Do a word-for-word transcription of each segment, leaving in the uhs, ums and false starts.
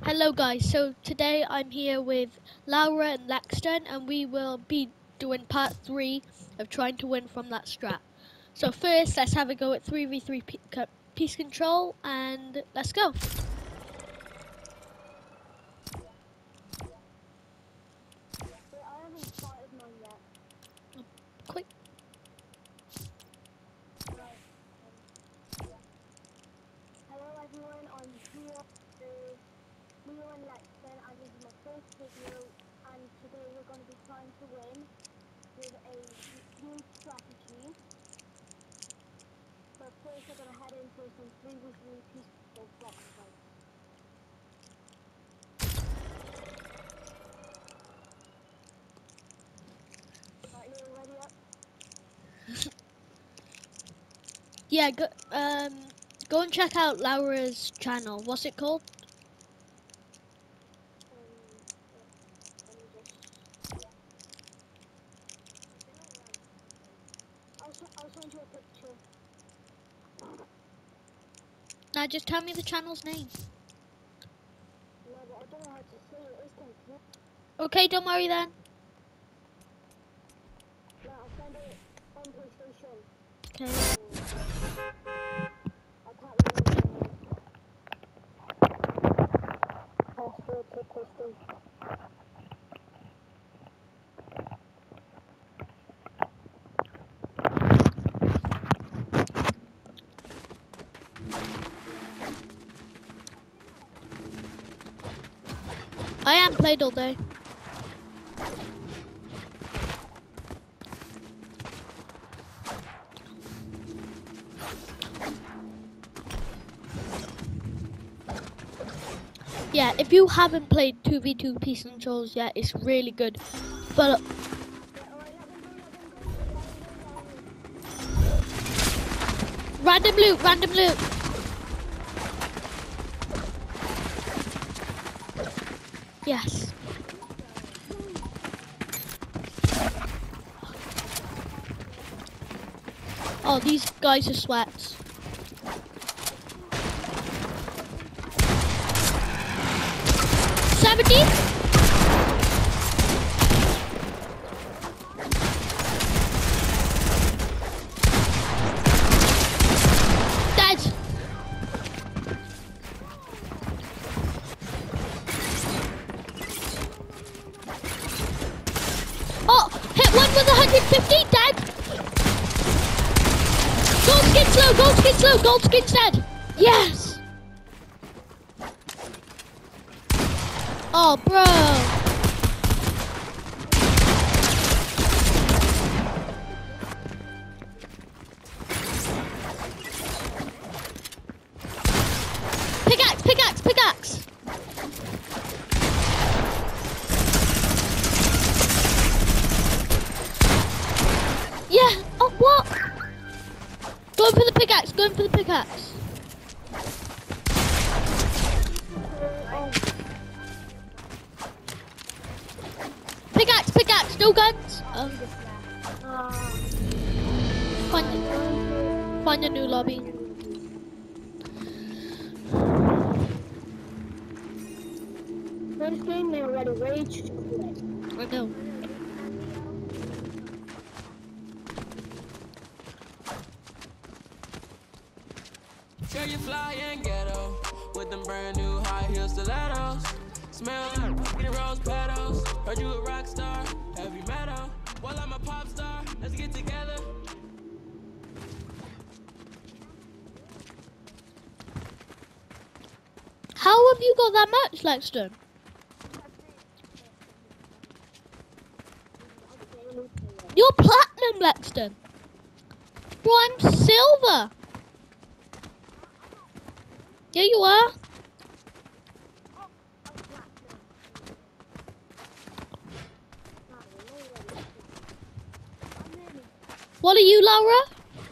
Hello guys, so today I'm here with Laura and Laxton and we will be doing part three of trying to win from that strat. So first let's have a go at three v three piece control and let's go. I haven't started mine yet. Quick. Right. Hello everyone, I'm here with Leo and Lexton, and this is my first video, and today we're going to be trying to win with a new strategy. But first we're going to head into some three v three peaceful box fights. Right, Leo, ready up? Yeah, go, um, go and check out Laura's channel. What's it called? Um, let me just... I'll, I'll send you a picture. Now just tell me the channel's name. No, but I don't know how to say it. It's confusing. Okay, don't worry then. No, I'll send it on PlayStation. Okay. I can't remember the password for Kristen. I haven't played all day. Yeah, if you haven't played two v two Peace Controls yet, it's really good. But random loot, random loot. Yes. Oh, these guys are sweats. seventy? Dead. Oh, hit one with one hundred fifty, dead. Gold skin's low, gold skin's low, gold skin's dead. Yes. Oh, bro. Pickaxe, pickaxe, pickaxe. Yeah. Oh, what? Going for the pickaxe, going for the pickaxe. Pickaxe, pickaxe, no guns. Oh. Find, find a new lobby. First game, they already raged. I know. Girl, you fly and ghetto with them brand new high heel stilettos. Smell like the rose petals. Heard you a rock star, heavy metal. Well, I'm a pop star. Let's get together. How have you got that much, Lexton? You're platinum, Lexton. Bro, I'm silver. Yeah, you are. What are you, Laura?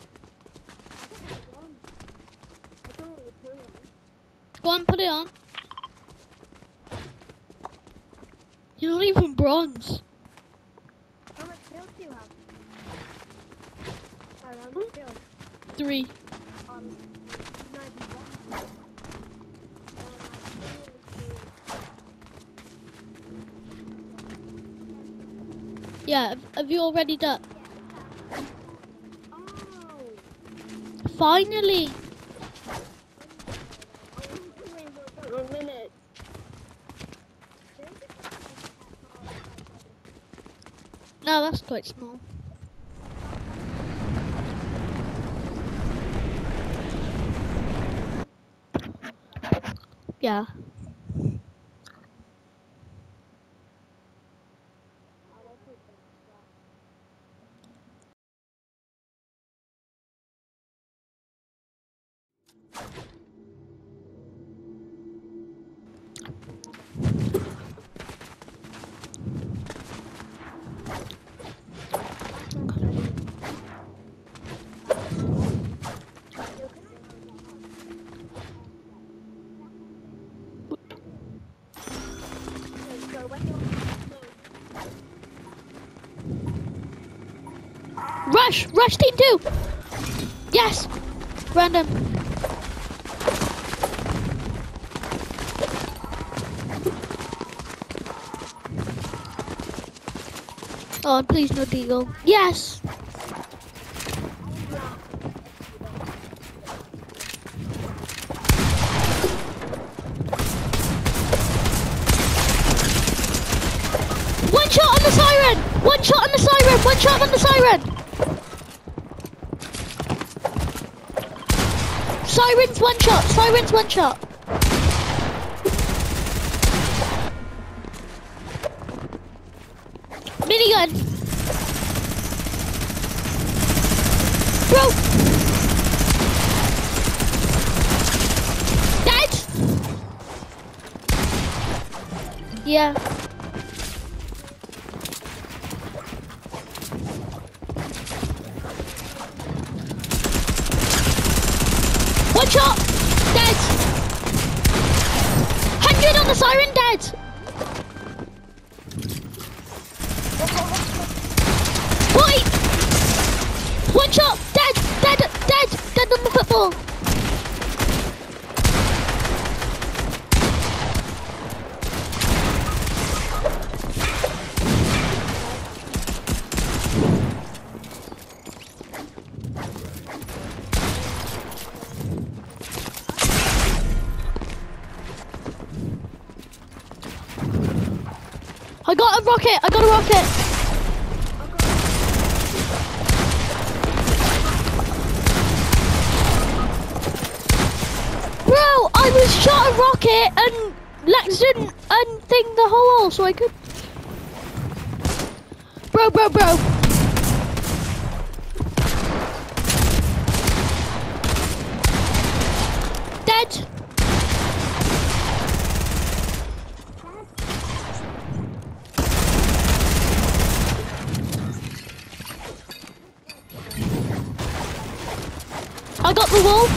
Go on, put it on. You're not even bronze. How much kills do you have? I don't know. Kills. Three. Um, ninety-one. Yeah, have, have you already done? Oh. Finally! One minute. No, that's quite small. Yeah. Rush! Rush team two! Yes! Random. Oh, please no deagle. Yes! One shot on the siren! One shot on the siren! One shot on the siren! Sirens one shot! Sirens one shot! Minigun! Bro! Dead! Yeah. One shot! Dead! Hundred on the siren, dead! Wait! One shot! Dead! Dead! Dead! Dead on the football! I got a rocket! I got a rocket! Bro, I was shot a rocket and Lex didn't unthing the hole so I could... Bro, bro, bro. Dead. I got the wall.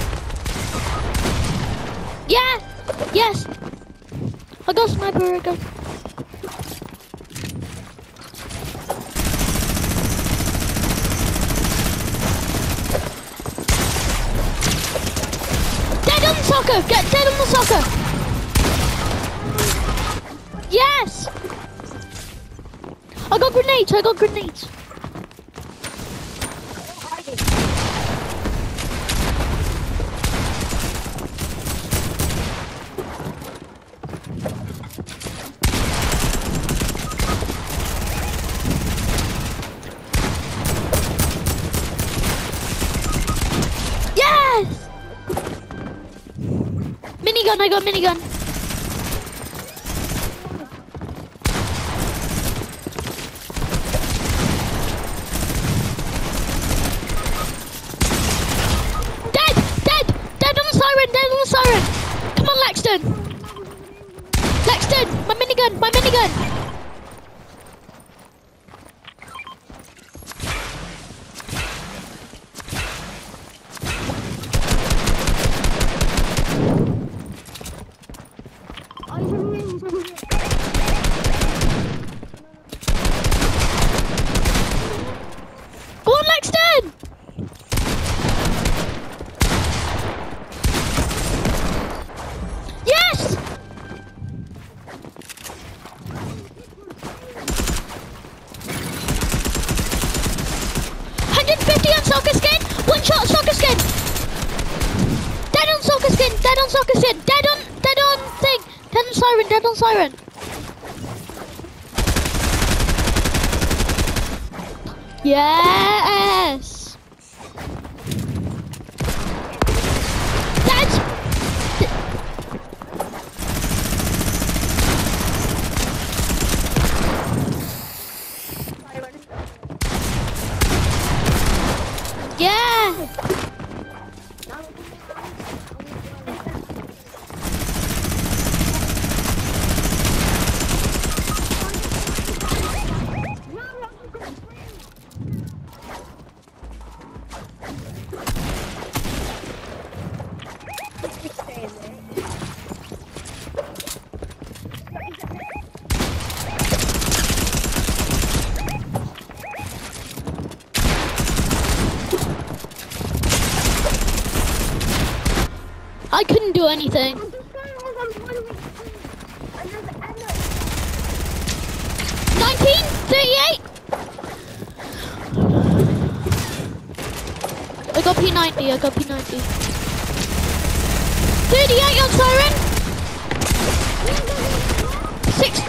Yeah. Yes. I got sniper. I got. Dead on the soccer. Get dead on the soccer. Yes. I got grenades. I got grenades. Minigun, I got minigun. Dead! Dead! Dead on the siren! Dead on the siren! Come on, Lexton! Lexton! My minigun! My minigun! Go on, Lexton! Yes! on siren, dead on siren. Yes. Dead. Yeah. I couldn't do anything. nineteen, thirty-eight. I got P ninety, I got P ninety. thirty-eight on siren. Six.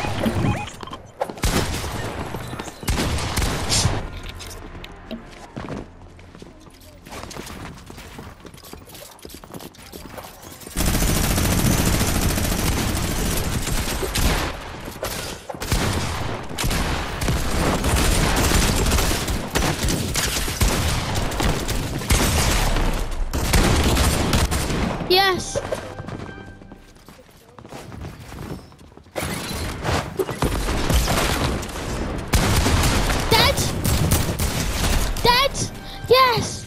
Yes. Dead. Dead. Yes.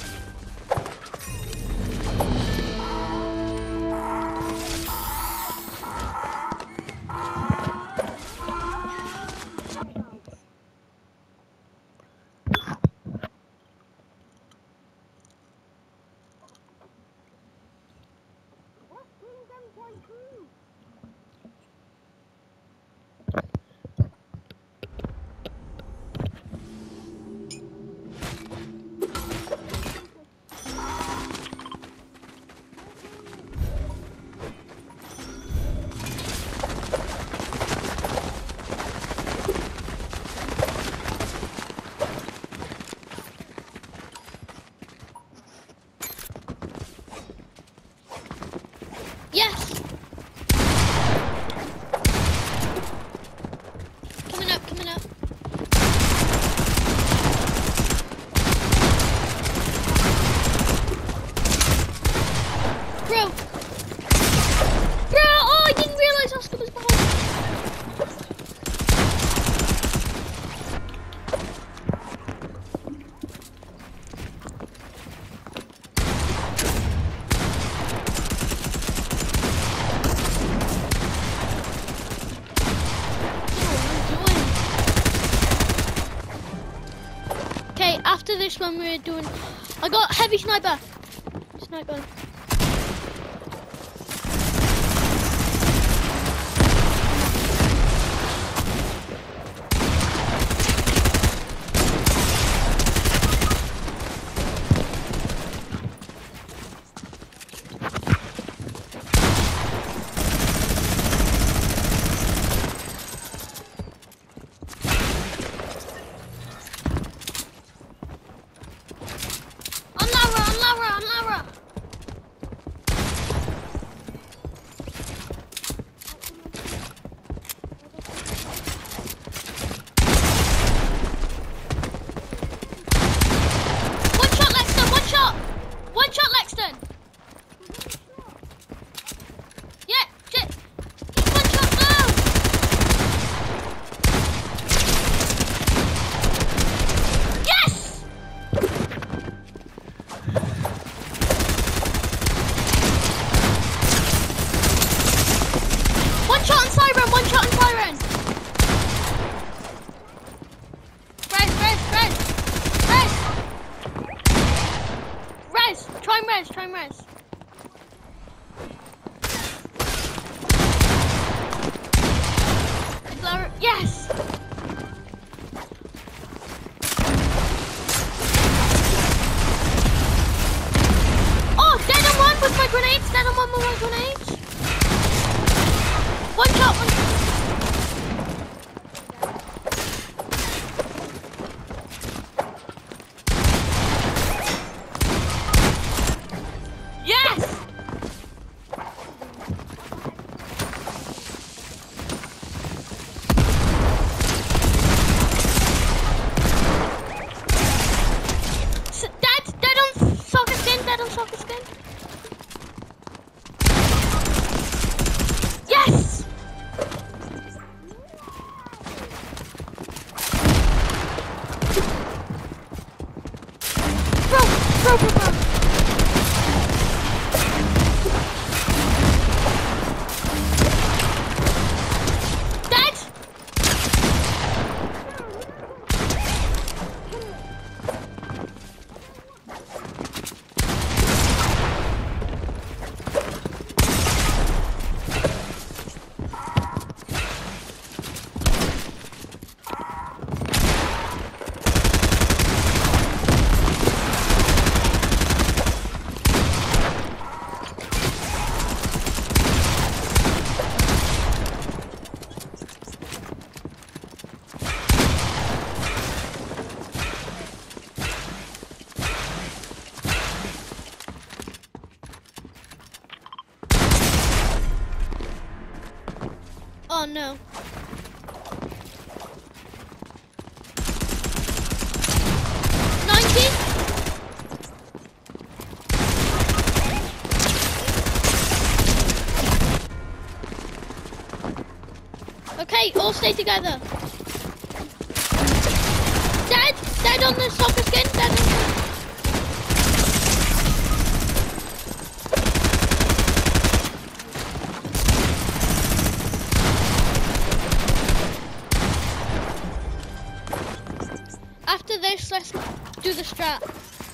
Yes. Coming up, coming up. Bro. Bro, oh, I didn't realize Oscar was behind me. Okay, after this one we're doing, I got heavy sniper. Sniper. On Lara, on Lara, on Lara. Oh no. ninety. Okay, all stay together. Dead! Dead on the soccer skin! Dead on the... After this, let's do the strat.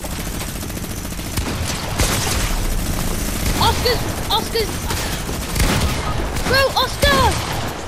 Oscar's... Oscar's... Bro, Oscar!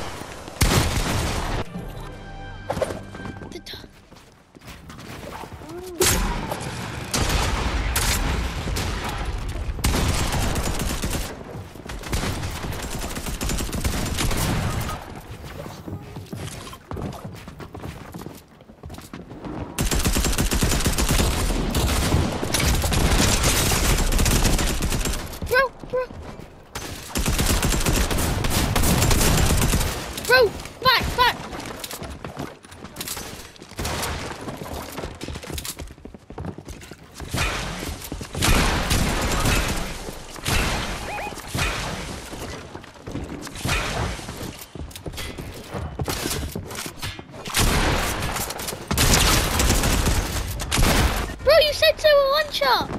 It's a one shot.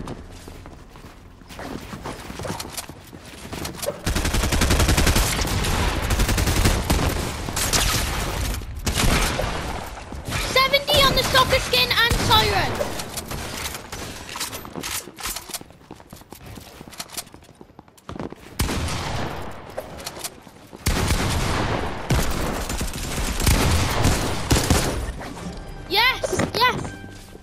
seventy on the soccer skin and siren. Yes, yes.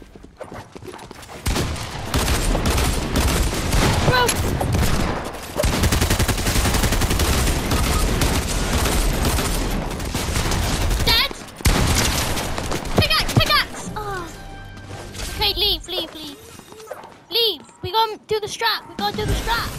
Bro. Dead. Pickaxe, pickaxe. Oh. Okay, leave, leave, leave. Leave. We gotta do the strat. We gotta do the strat.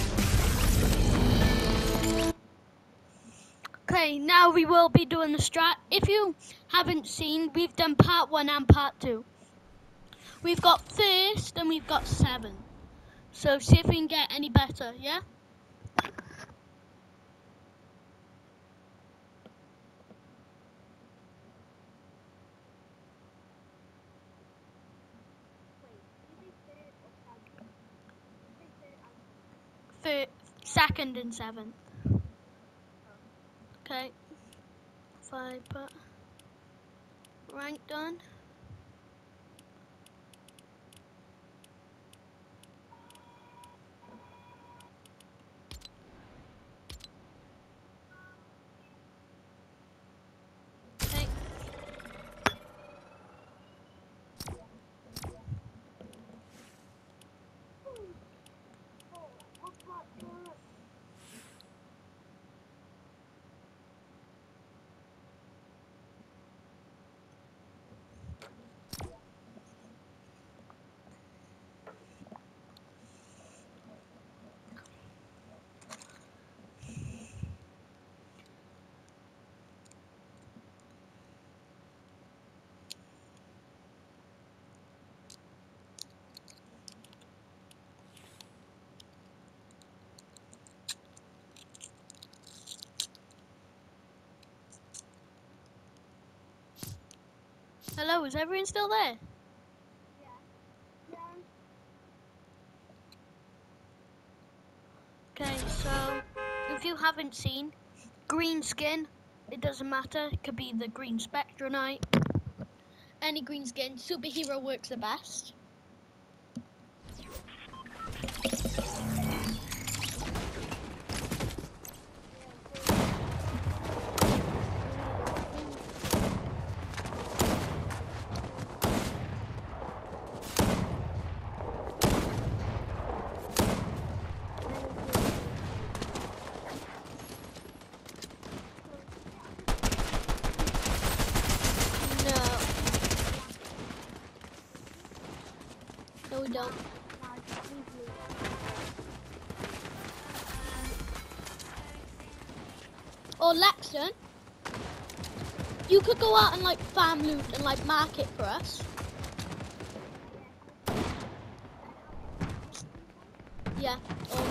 Okay, now we will be doing the strat. If you haven't seen, we've done part one and part two. We've got first and we've got seven. So see if we can get any better, yeah? Third, second and seventh. Okay. Five, but rank done. Okay. Hello, is everyone still there? Yeah. Yeah. Okay, so if you haven't seen, green skin, it doesn't matter. It could be the green Spectronite. Any green skin, superhero works the best. No, we don't. or Laxton, you could go out and like farm loot and like market for us. Yeah. Or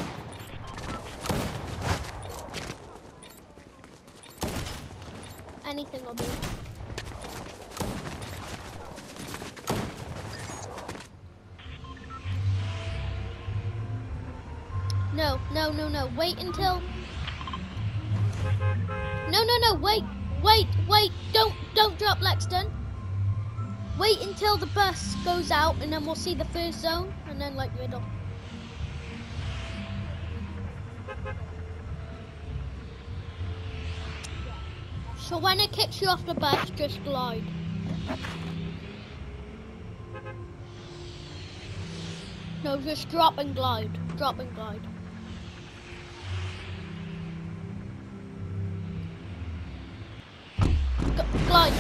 anything will do. No, no, no, no. Wait until. No, no, no. Wait, wait, wait. Don't, don't drop, Lexton. Wait until the bus goes out, and then we'll see the first zone, and then like middle. So when it kicks you off the bus, just glide. No, just drop and glide. Drop and glide. G glide.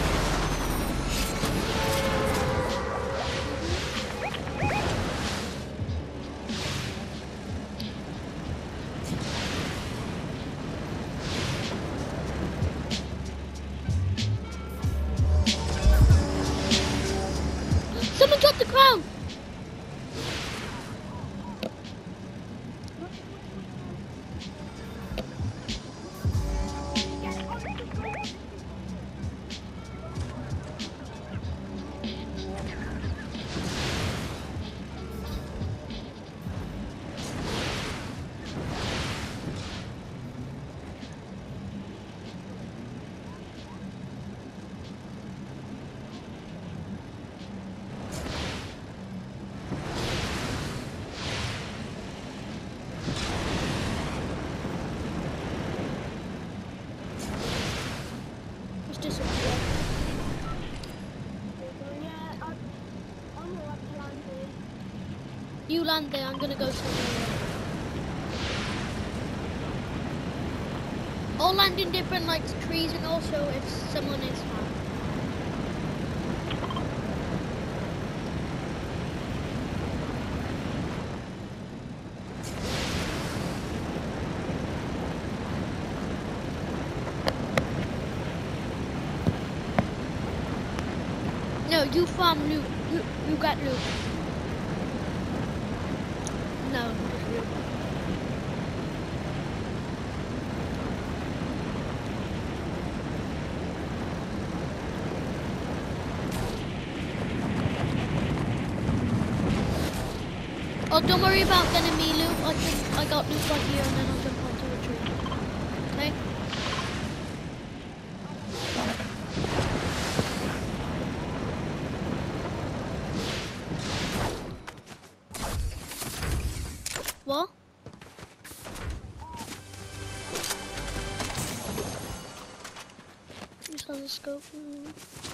Someone dropped the crown. You land there, I'm gonna go somewhere. All land in different like trees and also if someone is found. No, you farm loot. You, you got loot. No, just loot. Oh, don't worry about getting me loot. I think I got loot right here and then I'll jump onto a tree. Okay? What? Just on the scope. Mm.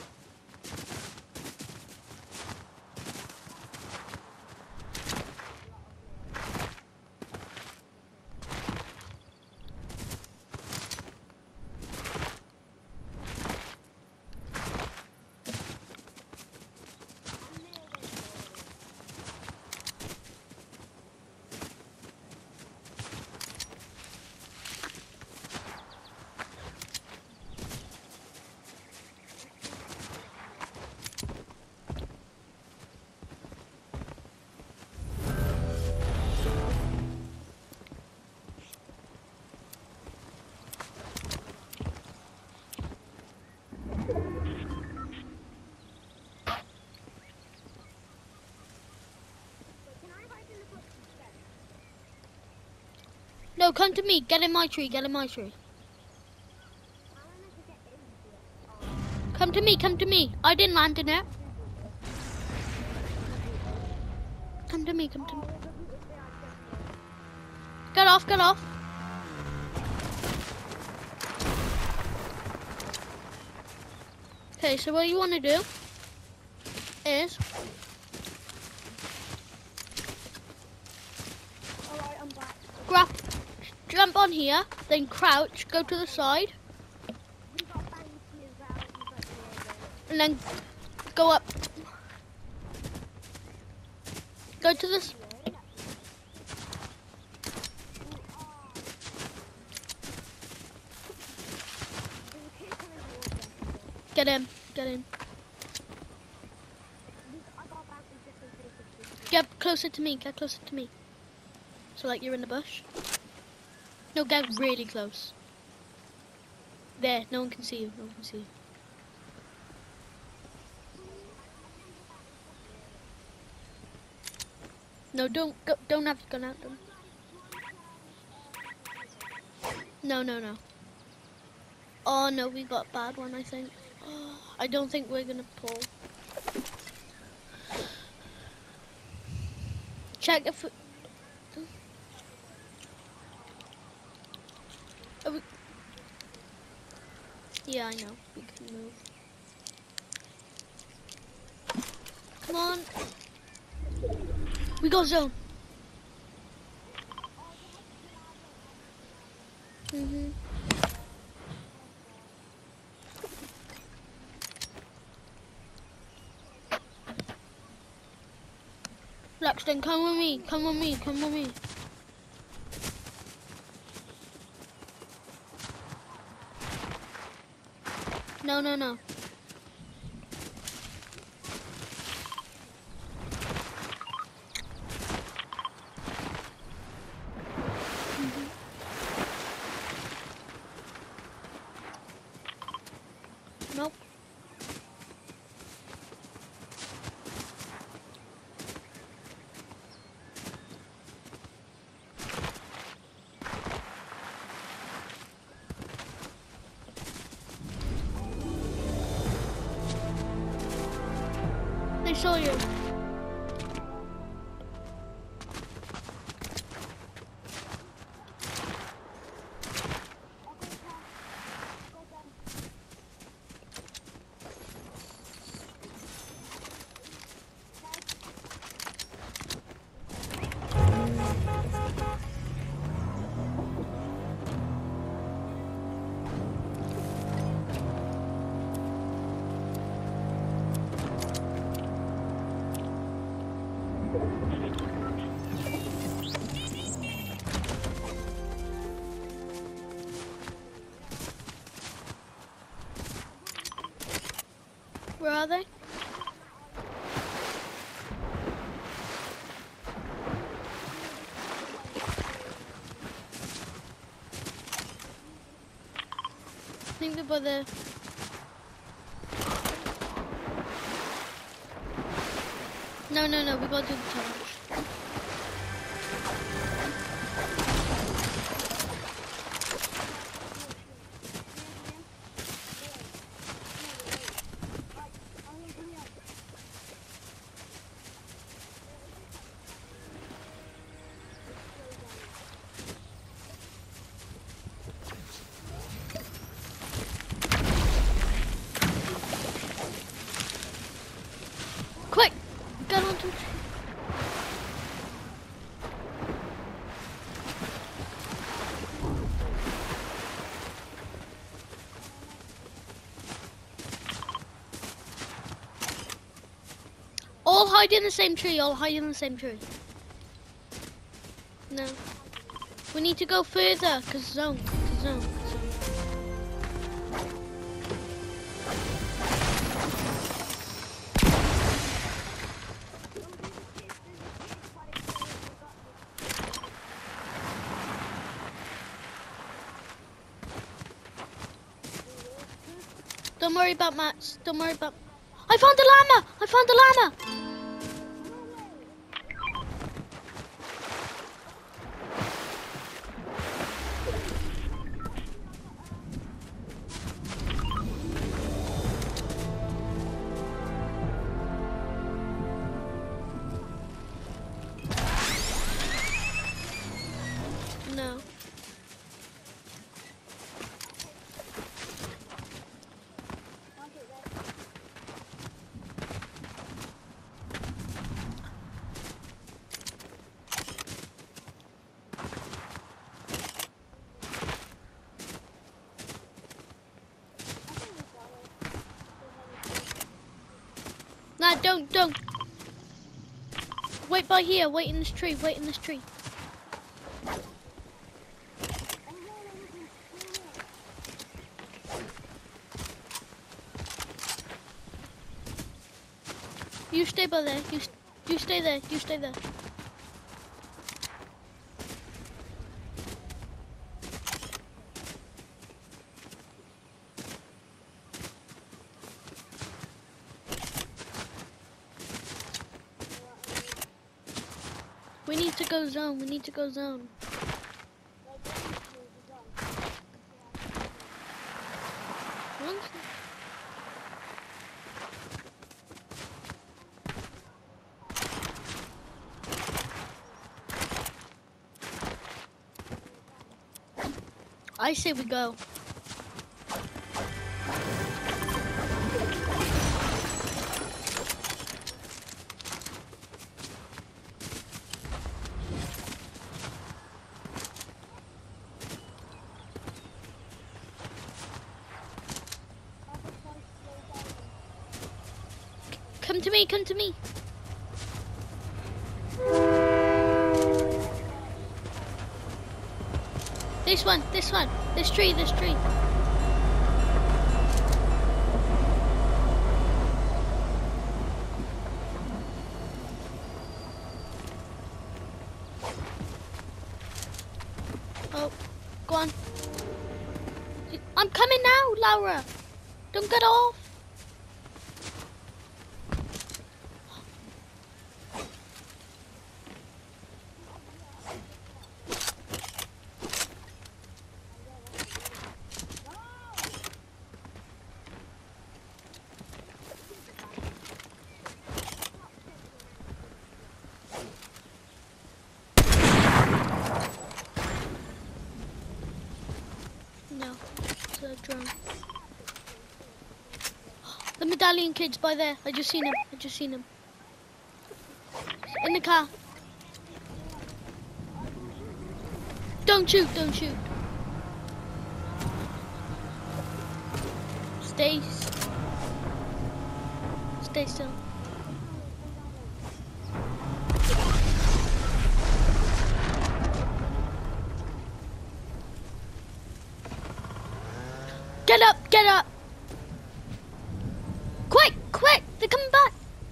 No, come to me. Get in my tree. Get in my tree. Come to me. Come to me. I didn't land in it. Come to me. Come to me. Get off. Get off. Okay, so what you want to do is Alright, I'm back. grab, jump on here, then crouch, go to the side, We got banks as well. We got the and then go up. Go to the. s- Get in. Get in. Get closer to me. Get closer to me. So like you're in the bush. No, get really close. There. No one can see you. No one can see you. No, don't go, don't have to go out. Don't. No, no, no. Oh no, we got a bad one, I think. Oh, I don't think we're gonna pull. Check if we... Are we... Yeah, I know. We can move. Come on. We got zone. Mhm. Laxton, come with me. Come with me. Come with me. No, no, no. Nope. They saw you. Where are they? I think they're by there. No, no, no, we gotta do the challenge. Quick! Get onto the tree. All hide in the same tree, all hide in the same tree. No. We need to go further, cause zone, cause zone, zone. Don't worry about mats. Don't worry about... I found the llama! I found the llama! No. Nah, don't, don't. Wait by here, wait in this tree, wait in this tree. you stay by there. You, you stay there. You stay there. We need to go zone. We need to go zone. Once. I say we go. Come to me, come to me. This one, this one, this tree, this tree. Oh, go on. I'm coming now, Laura. Don't get off. No, it's a drone. The medallion kid's by there. I just seen him. I just seen him. In the car. Don't shoot, don't shoot. Stay. Stay still. Get up, get up! Quick, quick, they're coming back!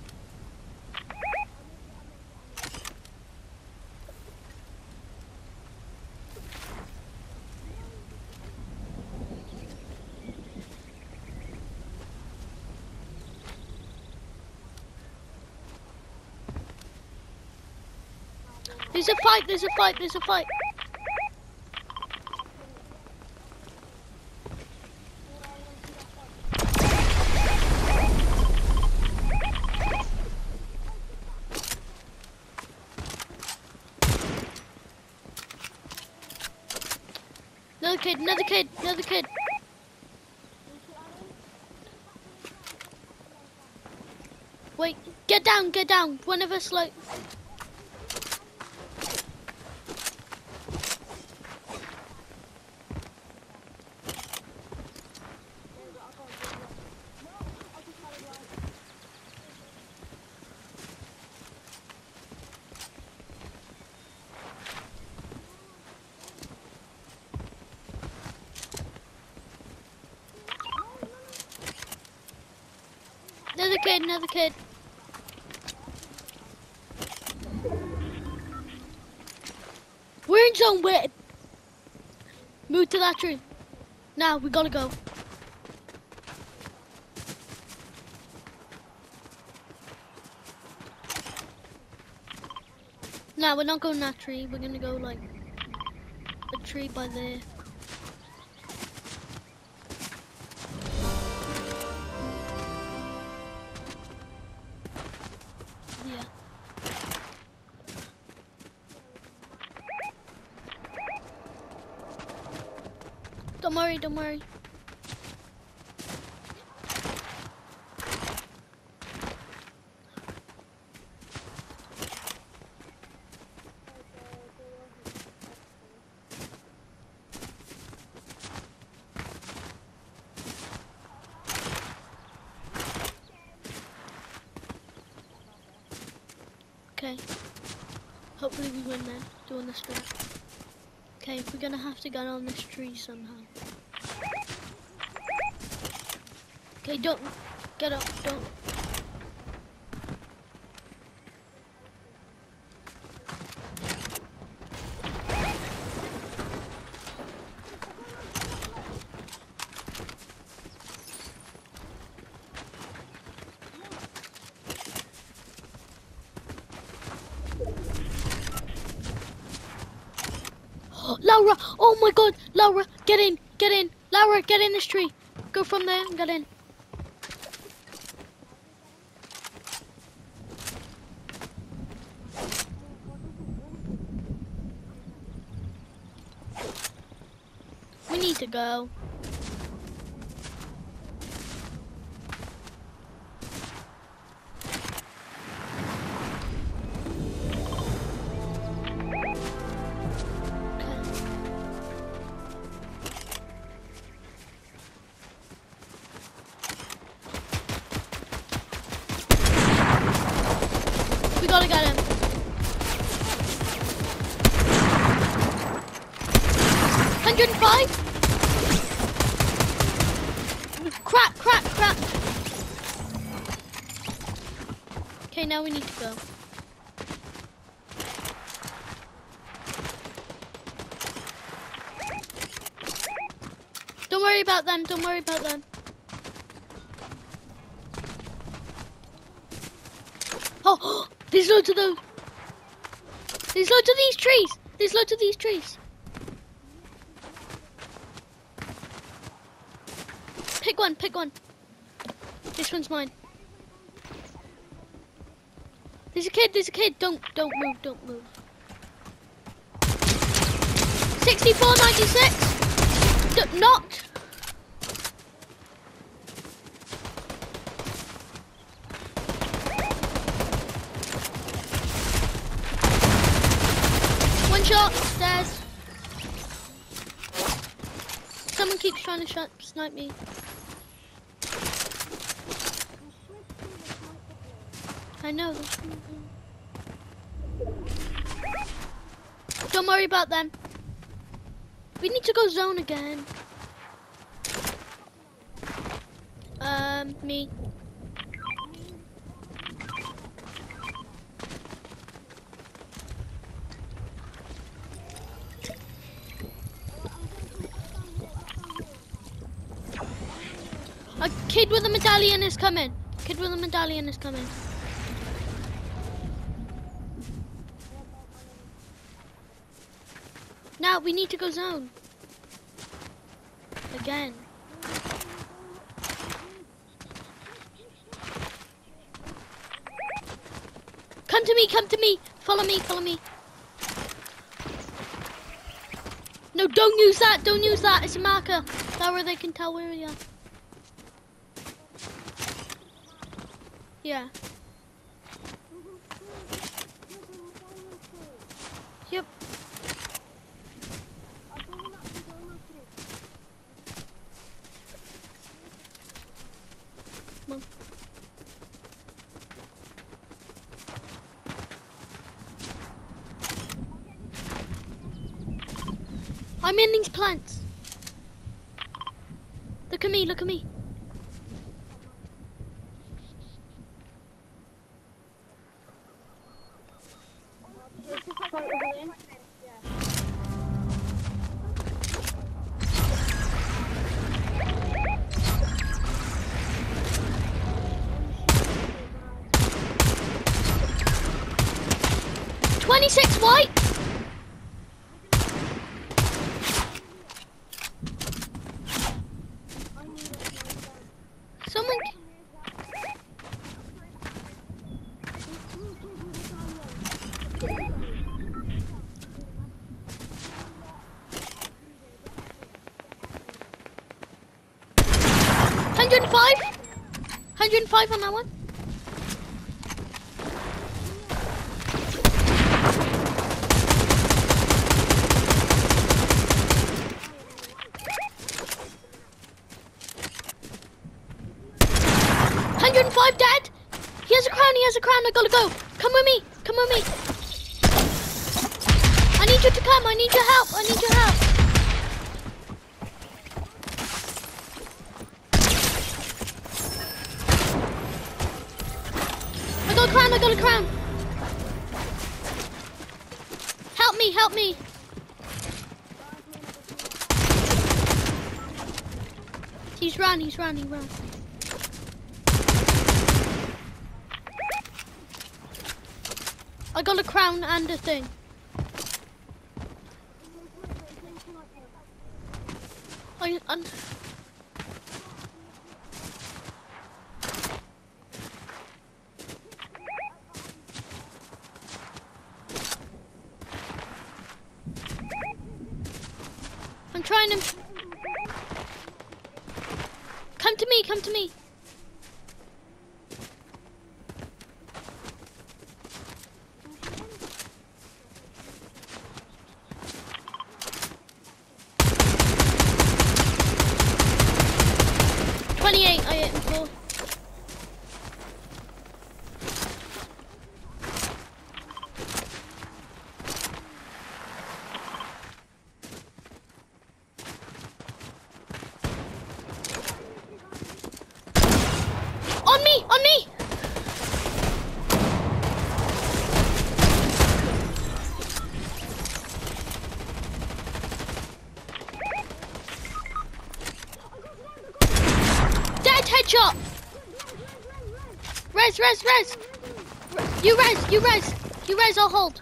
There's a fight, there's a fight, there's a fight. Another kid, another kid, another kid. Wait, get down, get down. One of us like... Another kid, another kid. We're in zone, wait. Move to that tree. Now, we gotta go. No, we're not going that tree. We're gonna go like a tree by there. Yeah. Don't worry, don't worry. Okay. Hopefully we win there, doing the strat. Okay, we're gonna have to get on this tree somehow. Okay, don't get up, don't. Laura! Oh my god! Laura, get in! Get in! Laura, get in this tree! Go from there and get in. We need to go. We gotta get him. one hundred and five. Crack, crack, crack. Okay, now we need to go. Don't worry about them, don't worry about them. Oh, there's loads of those. There's loads of these trees. There's loads of these trees. Pick one, pick one. This one's mine. There's a kid, there's a kid. Don't, don't move, don't move. sixty-four ninety-six. D knocked. One shot, stairs. Someone keeps trying to shot, snipe me. I know. Don't worry about them. We need to go zone again. Um, me. A kid with a medallion is coming. Kid with a medallion is coming. Now we need to go zone. Again. Come to me, come to me. Follow me, follow me. No, don't use that, don't use that. It's a marker. That way they can tell where we are. Yeah. Yep. Come on. I'm in these plants. Look at me, look at me. twenty-six white. Someone. one hundred and five. one hundred and five on that one. one hundred and five dead. He has a crown, he has a crown. I gotta go. Come with me. Come with me. I need you to come. I need your help. I need your help. I got a crown. I got a crown. Help me. Help me. He's run. He's run. He ran. I got a crown and a thing. I, I'm... I'm trying to... Come to me, come to me. twenty-eight, I hit him for. On me, on me! Dead headshot! Res, res, res! You res, you res, you res, I'll hold.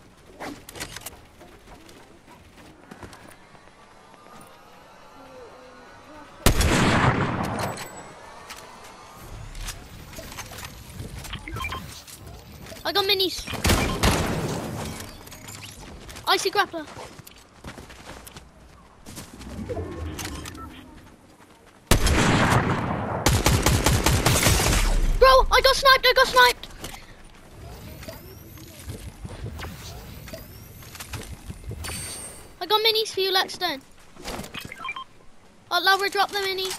I got minis. Icy grappler. Bro, I got sniped, I got sniped. I got minis for you, Lexton. Oh, Laura, drop the mini.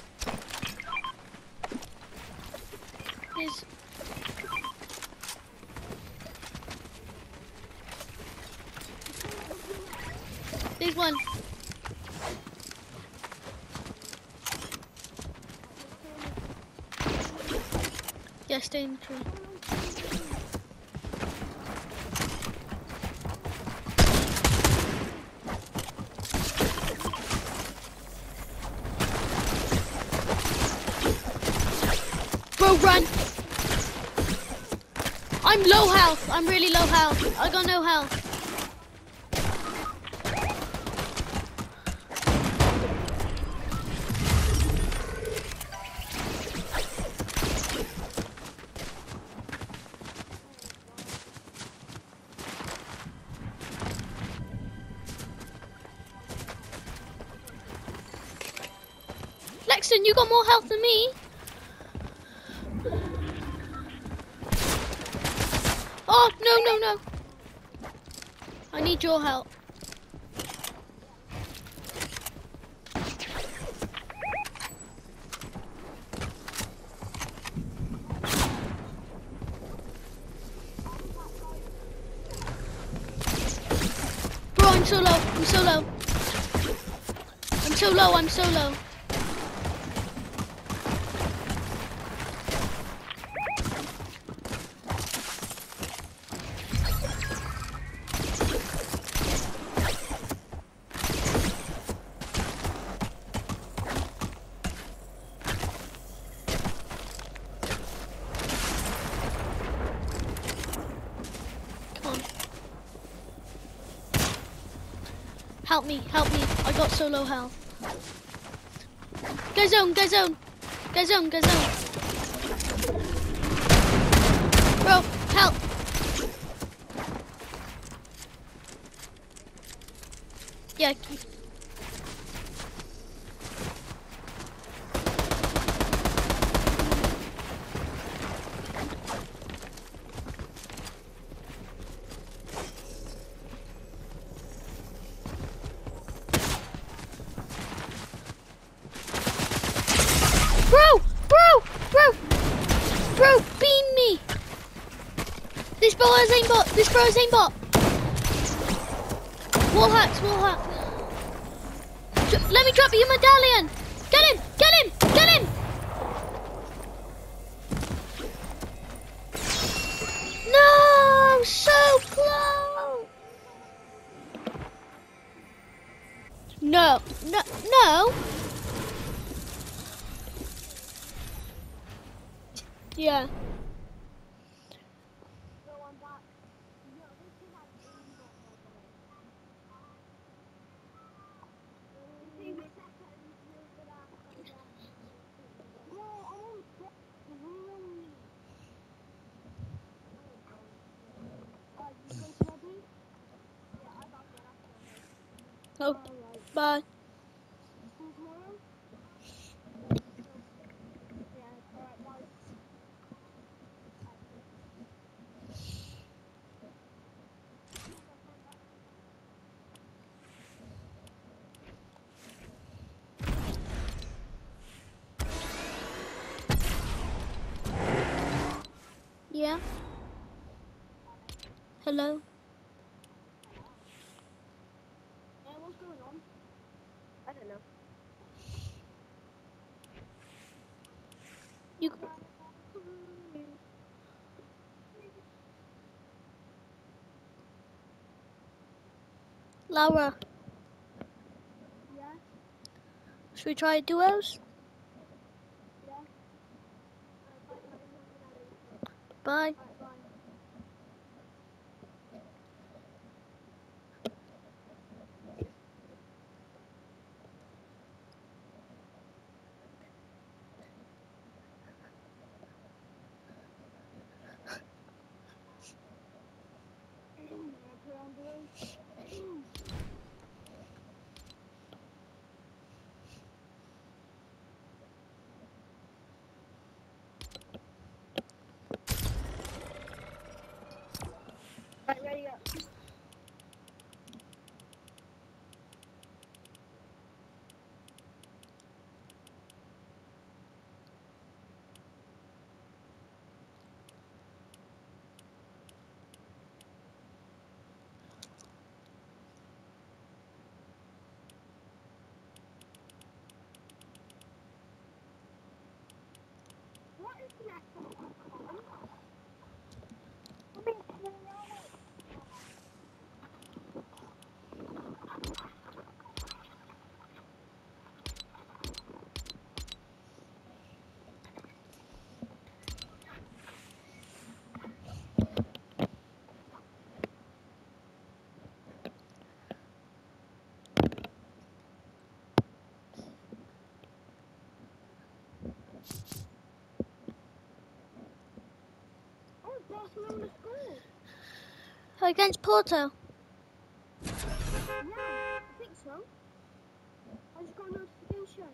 Here's... There's one. Yeah, stay in the tree. Bro, run! I'm low health. I'm really low health. I got no health. Lexton, you got more health than me. Oh, no, no, no. I need your help. Bro, I'm so low. I'm so low. I'm so low. I'm so low. Help me, help me. I got so low health. Go zone, go zone. Go zone, go zone. Bro, help. Yeah. Bro, bro, bro, bro, beam me. This bro has aimbot. This bro has aimbot. Wall hacks, wall hack. Dr let me drop you medallion. Get him, get him, get him. No, so close. No, no, no. Yeah. Oh, Alright. bye. See you tomorrow? Yeah, alright, bye. Yeah. Hello. Yeah, what's going on? I don't know. You. Laura, Yeah? should we try duos? Yeah? Bye. Alright, bye. Put on blue. Right, ready up. What is that? Oh, Barcelona scored. Against Porto. Yeah, I think so. I just got a notification.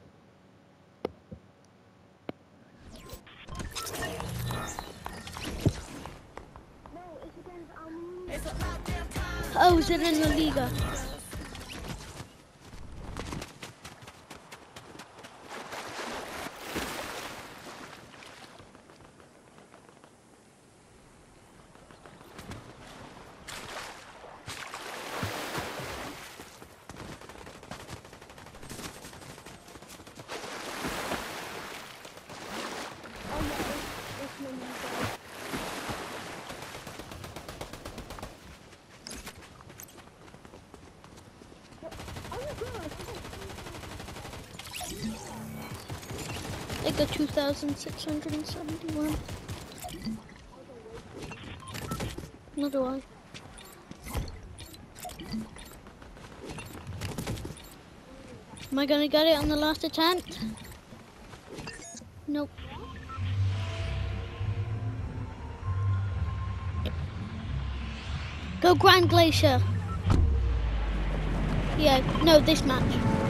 No, it's against Almeria. Oh, is it in La Liga? Oh yeah, it's, it's La Liga. Oh my god, I got two thousand six hundred seventy-one. Another one. Am I gonna get it on the last attempt? Nope. Go Grand Glacier. Yeah, no, this match.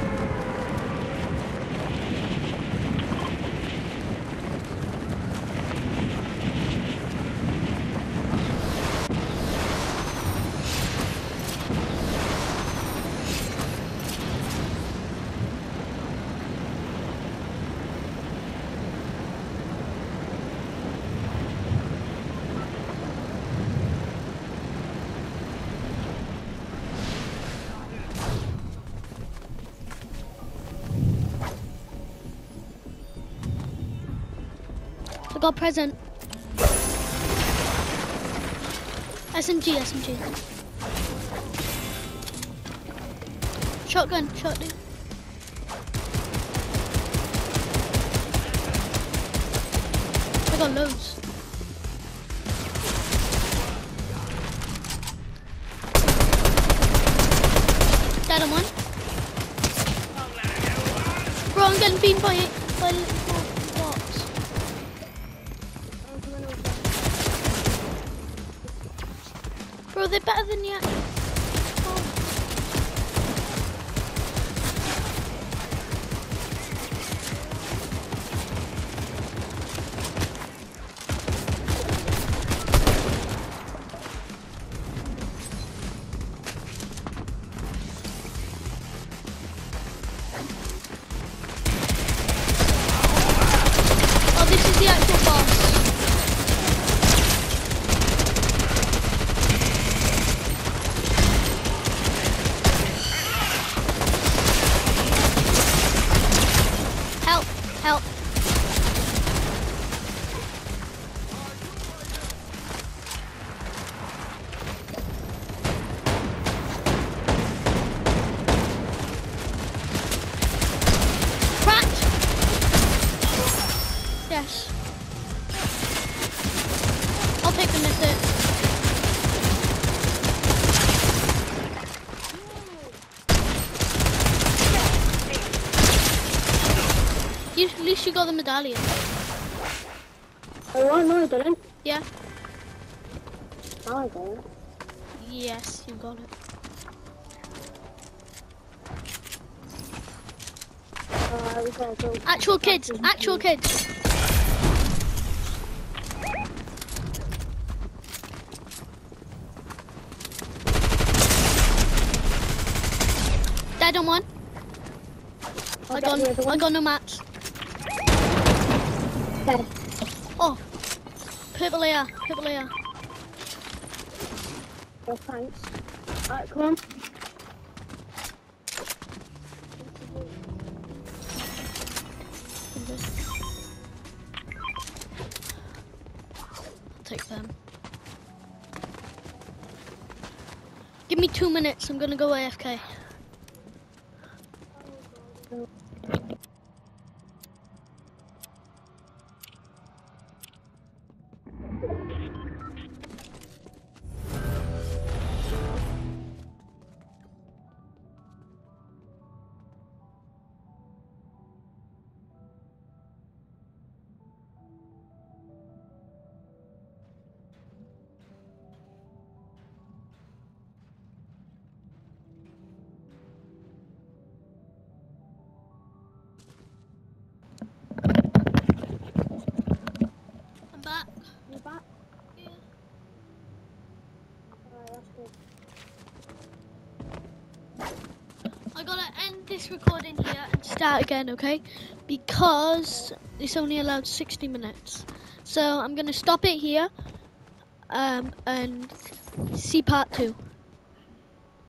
I got a present. S M G, S M G. Shotgun, shotgun. I got loads. Dead on one. Bro, I'm getting beaten by, by little bots. Bro, they're better than the actual. guess. I'll take the method. You, at least you got the medallion. Oh, what? No, I didn't. Yeah? No, I didn't. Yes, you got it. Uh, we gotta go. Actual kids, actual kids. Dead on one. I'll I get got, the other I one. got no mats. Dead. Oh, purple air, purple air. Oh, thanks. Alright, come on. I'll take them. Give me two minutes, I'm gonna go A F K. I'm back. You back? Yeah. Alright, that's good. I gotta end this recording here and start again, okay? Because it's only allowed sixty minutes. So I'm gonna stop it here um, and see part two.